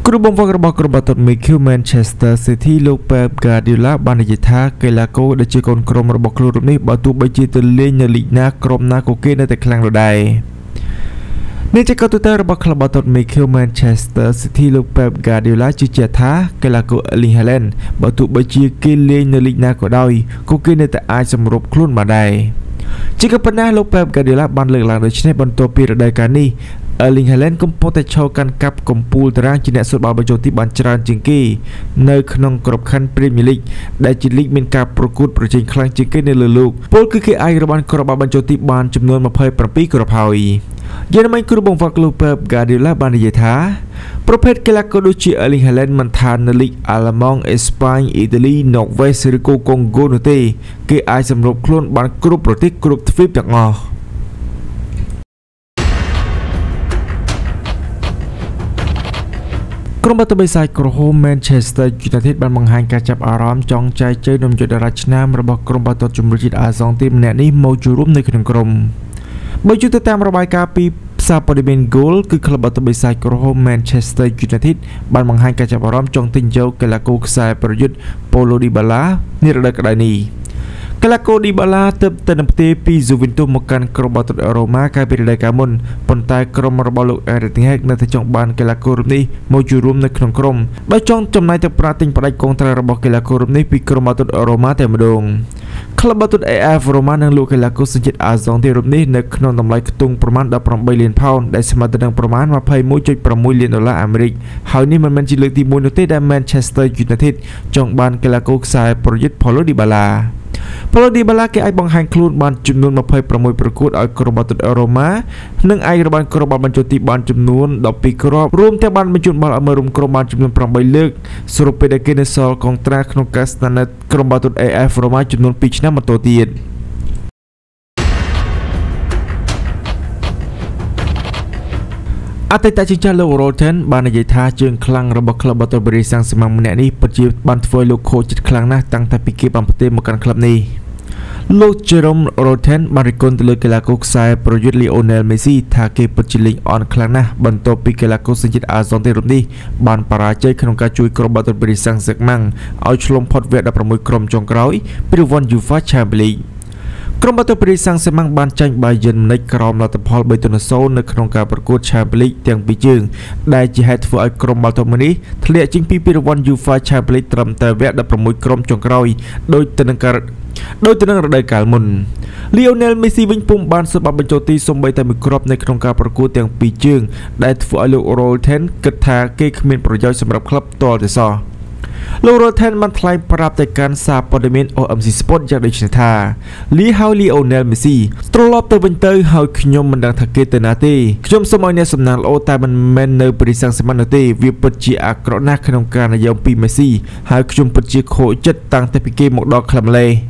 គ្រូបង្វឹករបស់ក្រុមបាល់ទាត់ Manchester City លោក Pep Guardiola បាននិយាយថាកីឡាករដែលជាកូនក្រុមរបស់ខ្លួនរូបនេះបើទោះបីជាទៅលេងនៅលីកណាក្រុមណាក៏គេនៅតែខ្លាំងដែរនេះជាកត្តារបស់ក្លឹបបាល់ទាត់ Manchester City លោក Pep Guardiola ជឿជាក់ថាកីឡាករ Erling Haaland បើទោះបីជាគេលេងនៅលីកណាក៏ដោយក៏គេនៅតែអាចសម្របខ្លួនបានដែរជាក៏ប៉ុណ្ណាលោក Pep Guardiola បានលើកឡើងដូចនេះបន្ទាប់ពីរដូវកាលនេះErling Haaland កំពុងតែឈរកាន់កាប់កំពូលតារាងជាអ្នកសុទ្ធបាល់បញ្ចូលទីបានច្រើនជាងគេនៅក្នុងក្របខ័ណ្ឌ Premier League ដែលជាលីកមានការប្រកួតប្រជែងខ្លាំងជាងគេនៅលើលោកពលគឺគេអាចរកបានគ្រាប់បាល់បញ្ចូលទីបានចំនួន27គ្រាប់ហើយយ៉ាងណាមិញគ្រូបង្វឹកលោក Pep Guardiola បាននិយាយថាប្រភេទកីឡាករដូចជា Erling Haaland មិនថានៅលីកអាល្លឺម៉ង់ អេស្ប៉ាញ អ៊ីតាលី ណូវេសឬក៏កុងហ្គោនោះទេគេអាចសម្របខ្លួនបានគ្រប់ប្រទេសគ្រប់ទ្វីបទាំងអស់ក្រុមបាល់ទាត់បិសាចក្រហម Manchester United បានបង្ហាញការចាប់អារម្មណ៍ចង់ចែកជើងនំយុទ្ធរ៉ាឆ្នាំរបស់ក្រុមបាល់ទាត់ជម្រើសជាតិអាសង់ទីម្នាក់នេះមកចូលរួមនៅក្នុងក្រុមបើយល់ទៅតាមរបាយការណ៍ពីផ្សារព័ត៌មាន Goal គឺក្លឹបបាល់ទាត់បិសាចក្រហម Manchester United បានបង្ហាញការចាប់អារម្មណ៍ចង់ទិញយកកីឡាករខ្សែប្រយុទ្ធ Paulo Dybala នារដូវកាលនេះកីឡាករ Dybala ទើបទៅនឹងផ្ទេរពី Juventus មកកាន់ក្រុមបាល់ទាត់ Roma កាលពីរដូវកាលមុនប៉ុន្តែក្រុមរបស់លោក Erik ten Hag នៅតែចង់បានកីឡាកររូបនេះមកចូលរួមនៅក្នុងក្រុមដោយចង់ចំណាយទឹកប្រាក់ទិញផ្ដាច់កងត្រារបស់កីឡាកររូបនេះពីក្រុមបាល់ទាត់ Roma តែម្ដងក្លឹបបាល់ទាត់ AS Roma នឹងលក់កីឡាករសញ្ជាតិអាសង់ទីរូបនេះនៅក្នុងតម្លៃខ្ទង់ប្រមាណ18លានផោនដែលស្មើទៅនឹងប្រមាណ 21.6 លានដុល្លារអាមេរិកហើយនេះមិនមែនជាលើកទី1នោះទេដែល Manchester United ចង់បានកីឡាករខ្សែប្រយុទ្ធ Paulo Dybala គេអាចបង្ហាញខ្លួនបានចំនួន26ប្រកួតឲ្យក្រុមបាល់ទាត់ Roma និងអាចរកបានគ្រាប់បាល់បញ្ចូលទីបានចំនួន12គ្រាប់រួមទាំងបានបញ្ជូនបាល់ឲ្យមើលរំក្រុមបានចំនួន8លើកសរុបពេលដែលគេនៅសល់កងត្រាក្នុងការស្នាក់នៅក្រុមបាល់ទាត់ AS Roma ចំនួន2ឆ្នាំបន្តទៀតអតីតជាចាស់លោក Roten បាននិយាយថាជើងខ្លាំងរបស់ក្លឹបបាល់ទាត់ Paris Saint-Germain ម្នាក់នេះពិតជាបានធ្វើលោកខូចចិត្តខ្លាំងណាស់តាំងតែពីគេបានផ្ទេរមកកាន់ក្លឹបនេះលោក Jerome Roten បានរិះគន់ទៅលើកីឡាករខ្សែប្រយុទ្ធ Lionel Messi ថាគេពិតជាលេងអន់ខ្លាំងណាស់បន្ទាប់ពីកីឡាករសញ្ជាតិអាសង់ទីរូបនេះបានបរាជ័យក្នុងការជួយក្រុមបាល់ទាត់ Paris Saint-Germain ឲ្យឆ្លងផុតវគ្គ16ក្រុមចុងក្រោយពីរង្វាន់ UEFA Champions Leagueក្រុមបាល់ទាត់ Paris Saint-Germain បានចាញ់ Bayern Munich ក្រោមលទ្ធផល 3-0 នៅក្នុងការប្រកួត Champions League ទាំងពីរជើងដែលជាហេតុធ្វើឲ្យក្រុមបាល់ទាត់មួយនេះធ្លាក់ចេញពីរង្វាន់ UEFA Champions League ត្រឹមតែវគ្គ16ក្រុមចុងក្រោយដោយទៅនឹងរដូវកាលមុន Lionel Messi វិញពុំបានសម្បត្តិបញ្ចូលទីសូម្បីតែមួយគ្រាប់នៅក្នុងការប្រកួតទាំងពីរជើងដែលធ្វើឲ្យលោក Roten គិតថាគេគ្មានប្រយោជន៍សម្រាប់ក្លឹបតលទេសោះលោក Roten បានថ្លែងប្រាប់ទៅកាន់សារព័ត៌មាន OMC Sport យ៉ាងដូចនេះថា Lionel Messi ត្រឡប់ទៅវិញទៅហើយខ្ញុំមិនដឹងថាគេទៅណាទេខ្ញុំសូមឲ្យអ្នកសំណាងល្អតែមិនមែននៅ Paris Saint-Germain នោះទេវាពិតជាអាក្រក់ណាស់ក្នុងការនិយាយពី Messi ហើយខ្ញុំពិតជាខូចចិត្តតាំងតែពីគេមកដល់ក្លឹបម៉ាឡេ